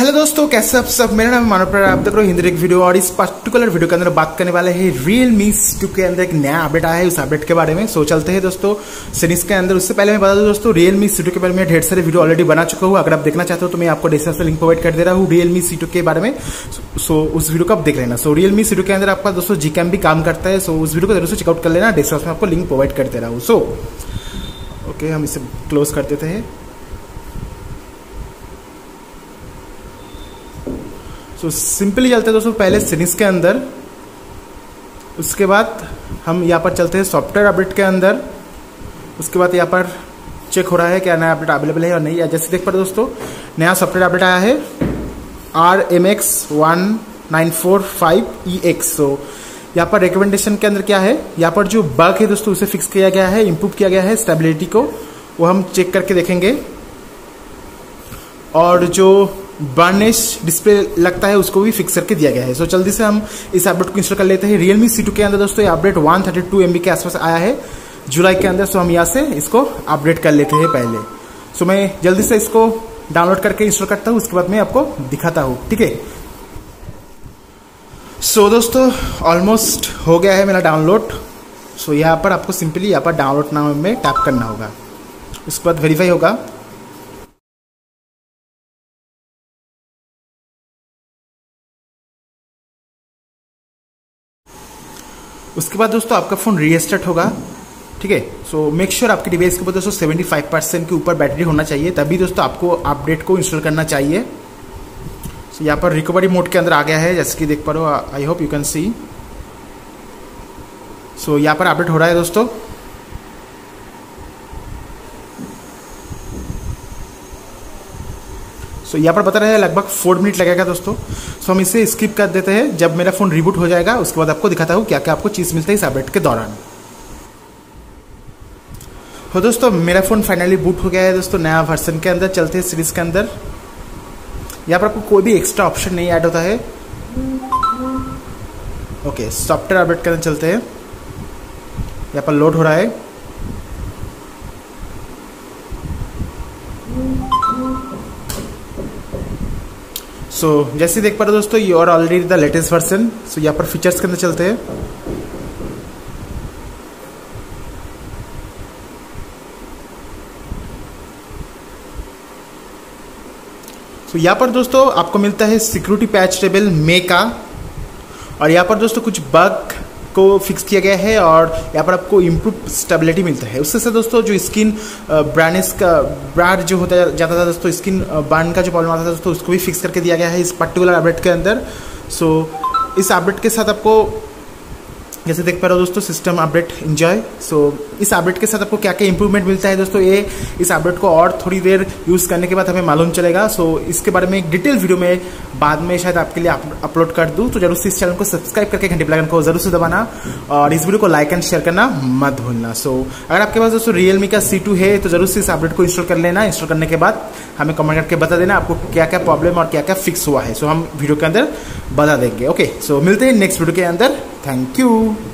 Hello दोस्तों, कैसे आप सब। मेरा नाम मानव प्यारा, आप देख रहे हो हिंदी एक वीडियो। और इस पर्टिकुलर वीडियो के अंदर बात करने वाले हैं Realme C2 के अंदर एक नया अपडेट आया है, उस अपडेट के बारे में। सो चलते हैं दोस्तों सीरीज के अंदर। उससे पहले मैं बता दूं दोस्तों, Realme C2 के बारे में ढेर सारे वीडियो ऑलरेडी बना चुका हूँ। अगर आप देखना चाहते हो तो मैं आपको डिस्क्रिप्शन लिंक प्रोवाइड कर दे रहा हूँ Realme C2 के बारे में। सो उस वीडियो को आप देख लेना। सो Realme C2 के अंदर आपका दोस्तों Gcam भी काम करता है। सो उस वीडियो को जरूर से चेकआउट कर लेना, डिस्क्रिप्शन में आपको लिंक प्रोवाइड कर दे रहा हूँ। सो ओके, हम इसे क्लोज कर देते हैं। तो सिंपली चलते हैं दोस्तों पहले सीरीज के अंदर, उसके बाद हम यहाँ पर चलते हैं सॉफ्टवेयर अपडेट के अंदर। उसके बाद यहाँ पर चेक हो रहा है क्या नया अपडेट अवेलेबल है और नहीं। या जैसे देख पा रहे दोस्तों, नया सॉफ्टवेयर अपडेट आया है RMX 1945EX। तो यहाँ पर रिकमेंडेशन के अंदर क्या है, यहाँ पर जो बग है दोस्तों उसे फिक्स किया गया है, इम्प्रूव किया गया है स्टेबिलिटी को, वो हम चेक करके देखेंगे। और जो बर्निश डिस्प्ले लगता है उसको भी फिक्स करके दिया गया है। सो जल्दी से हम इस अपडेट को इंस्टॉल कर लेते हैं। Realme C2 के अंदर दोस्तों ये अपडेट 132 MB के आसपास आया है जुलाई के अंदर। सो हम यहाँ से इसको अपडेट कर लेते हैं पहले। सो मैं जल्दी से इसको डाउनलोड करके इंस्टॉल करता हूँ, उसके बाद मैं आपको दिखाता हूँ, ठीक है। सो दोस्तों ऑलमोस्ट हो गया है मेरा डाउनलोड। सो यहाँ पर आपको सिंपली यहाँ पर डाउनलोड नाम में टैप करना होगा, उसके बाद वेरीफाई होगा। उसके बाद दोस्तों आपका फ़ोन रीस्टार्ट होगा, ठीक है। सो मेक श्योर आपके डिवाइस के ऊपर दोस्तों 75% के ऊपर बैटरी होना चाहिए, तभी दोस्तों आपको अपडेट को इंस्टॉल करना चाहिए। सो यहाँ पर रिकवरी मोड के अंदर आ गया है, जैसे कि देख पा रहे हो। I hope you can see. So यहाँ पर अपडेट हो रहा है दोस्तों। सो यहाँ पर बता रहा है लगभग 4 मिनट लगेगा दोस्तों। सो हम इसे स्किप कर देते हैं। जब मेरा फ़ोन रिबूट हो जाएगा उसके बाद आपको दिखाता हूँ क्या क्या आपको चीज़ मिलता है इस अपडेट के दौरान। हो दोस्तों मेरा फ़ोन फाइनली बूट हो गया है दोस्तों नया वर्जन के अंदर। चलते हैं सीरीज के अंदर। यहाँ पर आपको कोई भी एक्स्ट्रा ऑप्शन नहीं ऐड होता है। ओके, सॉफ्टवेयर अपडेट के अंदर चलते हैं। यहाँ पर लोड हो रहा है। सो जैसे देख पा रहे हो दोस्तों, you are already the latest version. So यहाँ पर फीचर्स के अंदर चलते हैं। सो यहाँ पर दोस्तों आपको मिलता है सिक्योरिटी पैच टेबल मे का, और यहाँ पर दोस्तों कुछ बग को फिक्स किया गया है, और यहाँ पर आपको इम्प्रूव स्टेबिलिटी मिलता है। उससे दोस्तों जो स्किन ब्रांड्स का ब्रांड जो होता जाता था दोस्तों, स्किन बर्न का जो प्रॉब्लम आता था दोस्तों, उसको भी फिक्स करके दिया गया है इस पर्टिकुलर अपडेट के अंदर। सो इस अपडेट के साथ आपको जैसे देख पा रहे हो दोस्तों, सिस्टम अपडेट एंजॉय। सो इस अपडेट के साथ आपको क्या क्या इंप्रूवमेंट मिलता है दोस्तों, ये इस अपडेट को और थोड़ी देर यूज़ करने के बाद हमें मालूम चलेगा। सो इसके बारे में एक डिटेल वीडियो में बाद में शायद आपके लिए अपलोड कर दूँ। तो जरूर से इस चैनल को सब्सक्राइब करके घंटे बेल आइकन को जरूर से दबाना, और इस वीडियो को लाइक एंड शेयर करना मत भूलना। सो अगर आपके पास दोस्तों Realme का C2 है तो जरूर से इस अपडेट को इंस्टॉल कर लेना। इंस्टॉल करने के बाद हमें कमेंट करके बता देना आपको क्या क्या प्रॉब्लम और क्या क्या फिक्स हुआ है। सो हम वीडियो के अंदर बता देंगे। ओके, सो मिलते हैं नेक्स्ट वीडियो के अंदर। Thank you.